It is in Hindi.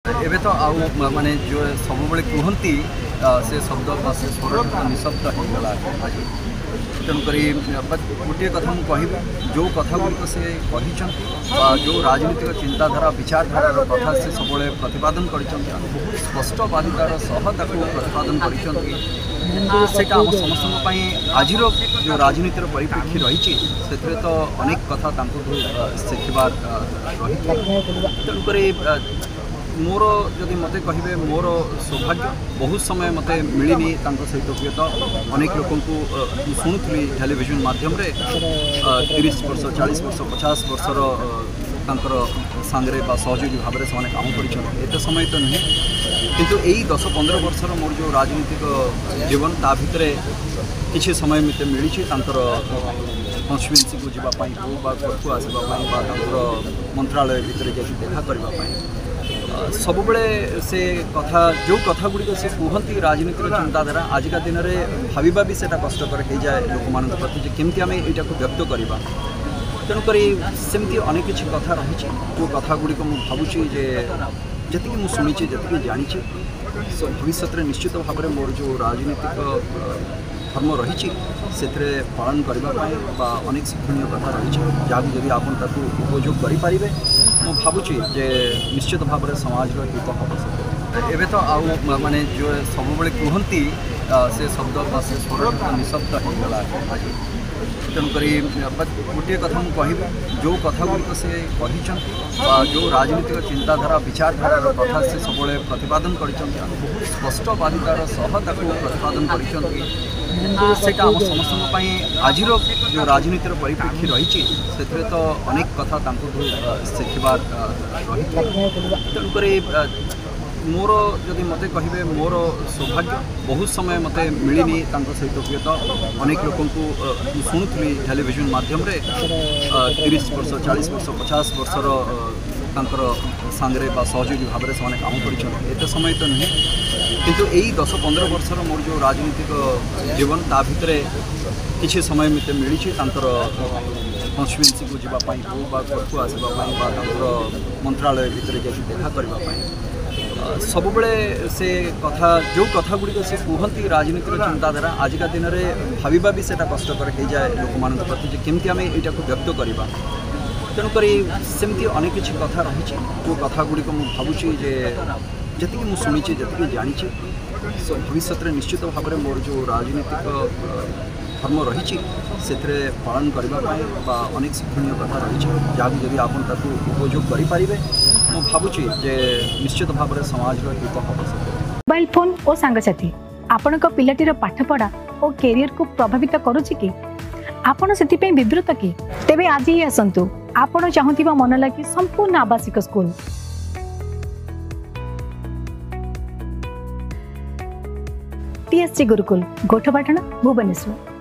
एबे तो आउ माने जो सब बेले कहती से शब्द से स्वर निशब्द होगला तेणुक गोटे कथा मुझे कह जो कथा गुड़िक से जो राजनीतिक चिंताधारा विचारधारा कथा से सब प्रतिपादन कर बहुत स्पष्टवादितार सह प्रतिपादन कर आम समस्त आज जो राजनीतिर परिप्रेक्षी रही तो अनेक कथा शिखबार रही तेणुक मोर जदि मत कहे मोर सौभाग्य बहुत समय मत मिलनी सहित हुए तो अनेक लोक शुणुली टेलीविजन माध्यम 30 वर्ष 40 वर्ष 50 वर्षर सांगे सहयोगी भाव में से काम कर समय तो नुहे किंतु यही 10-15 वर्षर मोर जो राजनीतिक जीवन ता भितर किसी समय मत मिली कन्स्टिट्युएंसी को जावाई हो घरको आसवाई मंत्रालय भितर जाकि देखा करने सब बड़े से कथा जो कथा गुड़िक से कहती राजनीतिर चिंताधारा आजिका दिन में भाविबा भी सेटा कष्टकर हो जाए लोक मान प्रति केमती आम यहाँ व्यक्त करवा तेणुक सेमती अनेक किसी कथा रही जो कथा गुड़िक मुझे भावुची जी मुझे शुणी जी जानी भविष्य में निश्चित भाव में मोर जो राजनीतिक धर्म रही से पालन करने अनेक शिक्षणीय कथा रही जहाँ जब आप उपयोग करें मु भावुची जे निश्चित भाव में समाज हित हम एवं तो आउ माने जो सब बेले कहती से शब्द से स्वर निशब्द होगला तेणुक गोटे कथा मुझे कह जो कथा गुड़िक से जो राजनीतिक चिंताधारा विचारधारा कथा से सब प्रतिपादन कर बहुत स्पष्टवादितार सह प्रतिपादन कर आम समस्त आज जो राजनीतिर परिप्रेक्षी रही तो अनेक कथा शिखबार रही तेणुक मोर जदि मत कहे मोर सौभाग्य बहुत समय मत मिलनी सहित हुए तो अनेक लोक शुणुली टेलीविजन माध्यम 30 वर्ष 40 वर्ष 50 वर्षर सांगे सहयोगी भाव में से काम कर समय तो नुहे किंतु यही 10-15 वर्षर मोर जो राजनीतिक जीवन ता भितर किसी समय मत मिली कन्स्टिट्युएंसी को जावाई हो घरको आसवाई मंत्रालय भितर जाकि देखा करने सब बड़े से कथा जो कथा गुड़िक से कहती राजनीतिर चिंताधारा आजिका दिन में भाविबा भी सेटा कष्टकर हो जाए लोक मान प्रति केमती आम यहाँ व्यक्त करवा तेणुक सेमती अनेक किसी कथा रही जो कथा गुड़िक मुझे भावुची जी मुझे शुणी जी जानी भविष्य में निश्चित भाव में मोर जो राजनीतिक धर्म रही से पालन करने अनेक शिक्षणीय कथा रही जहाँ जब आप उपयोग करें मु भावुची जे निश्चित भाव में समाज हित हम मोबाइल फोन और सांगसाथी आपण पिलाटीर पाठपढ़ा और कैरियर को प्रभावित करुच्ची कि आपण से विवृत कि तेबे आज ही आसतु आपण चाहूबा मन लगी संपूर्ण आवासिक स्कूल TSG गुरुकुल गोठपाटण भुवनेश्वर।